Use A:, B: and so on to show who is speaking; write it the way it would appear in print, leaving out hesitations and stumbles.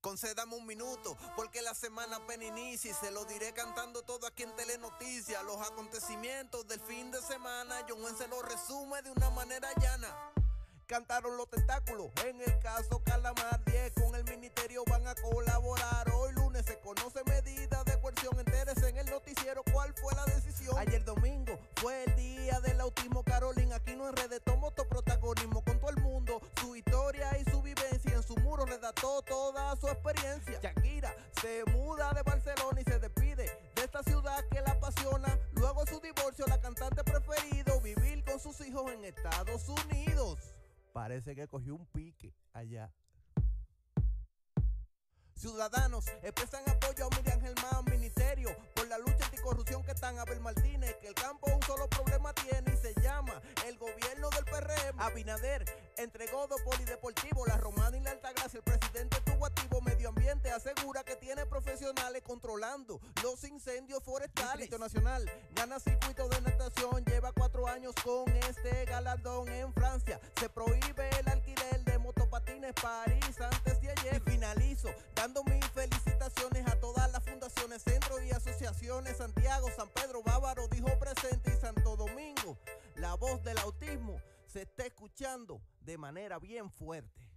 A: Concédame un minuto, porque la semana apenas inicia y se lo diré cantando todo aquí en Telenoticias. Los acontecimientos del fin de semana, John Juan se lo resume de una manera llana. Cantaron los tentáculos en el caso Calamar 10. Con el ministerio van a colaborar. Hoy lunes se conoce medida de coerción. Entérese en el noticiero cuál fue la decisión. Ayer domingo fue el día del autismo. Carolina Aquino en redes tomó todo protagonismo con todo el mundo. Su historia y su vivencia en su muro redactó toda su experiencia. Shakira se muda de Barcelona y se despide de esta ciudad que la apasiona. Luego su divorcio, la cantante preferido, vivir con sus hijos en Estados Unidos. Parece que cogió un pique allá. Ciudadanos expresan apoyo a Miriam Germán, ministerio por la lucha anticorrupción que están Abel Martínez, que el campo un solo problema tiene y se llama el gobierno del PRM. Abinader entregó 2 polideportivos, la Romana y la Altagracia. El presidente estuvo activo. Medio Ambiente asegura que tiene profesionales controlando los incendios forestales. Distrito Nacional gana circuito de natación, lleva 4 años con este galardón. En Francia se prohíbe el alquiler de motopatines, París antes de ayer. Y finalizo dando mis felicitaciones a todas las fundaciones, centros y asociaciones. Santiago, San Pedro, Bávaro dijo presente, y Santo Domingo, la voz del autismo se está escuchando de manera bien fuerte.